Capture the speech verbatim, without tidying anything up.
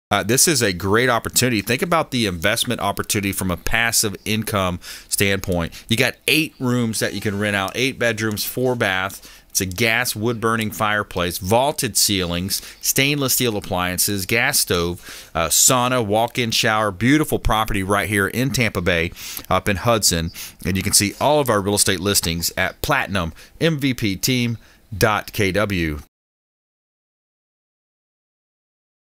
Uh, this is a great opportunity. Think about the investment opportunity from a passive income standpoint. You got eight rooms that you can rent out, eight bedrooms, four bath. It's a gas wood-burning fireplace, vaulted ceilings, stainless steel appliances, gas stove, uh, sauna, walk-in shower. Beautiful property right here in Tampa Bay, up in Hudson. And you can see all of our real estate listings at platinum m v p team dot k w.